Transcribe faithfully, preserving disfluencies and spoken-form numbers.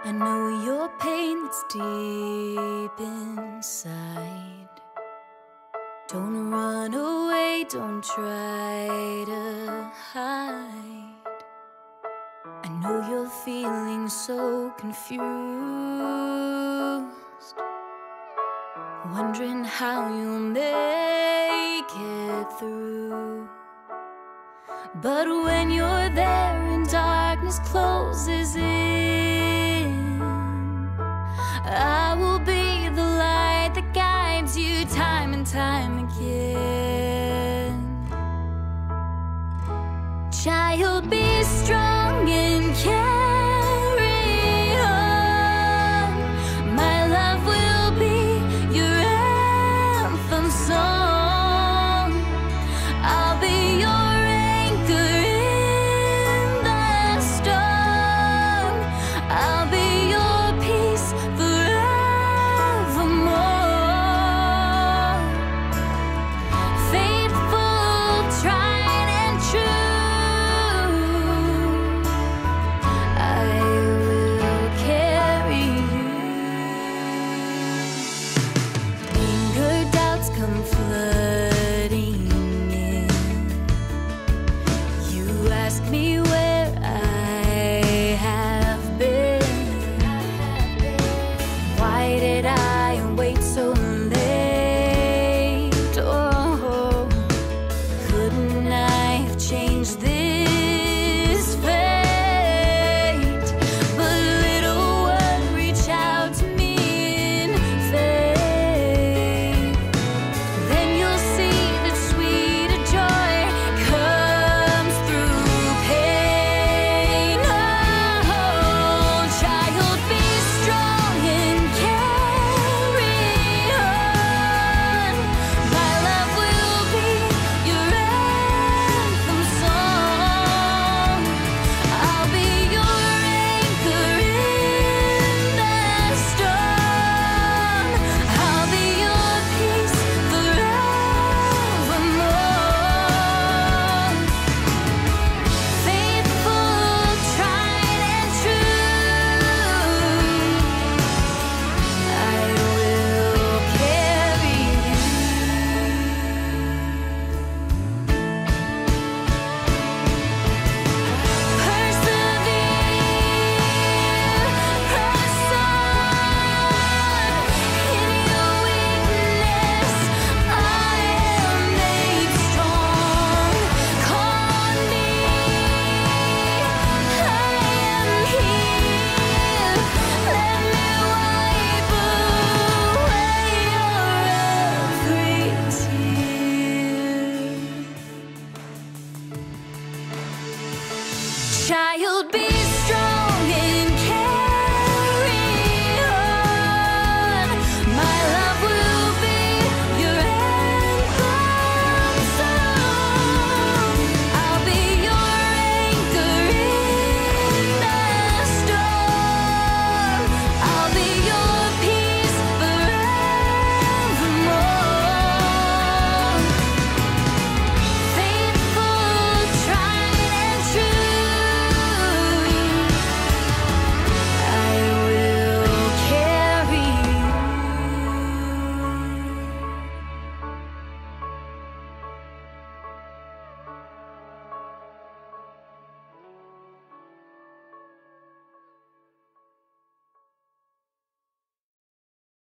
I know your pain that's deep inside. Don't run away, don't try to hide. I know you're feeling so confused, wondering how you'll make it through. But when you're there and darkness closes in, I will be the light that guides you time and time again. Child, be strong and carry on. My love will be your anthem song. I'll be your anchor in the storm. I'll be your peace forevermore. Faithful, tried and true, I will carry you. Anger, doubts come flooding in. You ask me where I have been. Why did I wait so late? Oh, couldn't I have changed this fate? But little one, reach out to me in faith. Then you'll see that sweeter joy comes through pain. Oh, child, be strong and carry on. My love will be your anthem song. I'll be your anchor in the storm. I'll be your peace forevermore. Faithful, tried and true, I will carry you. Persevere, press on. In your weakness, I am made strong. Call on me, I am here. Let me wipe away your every tear. Child, be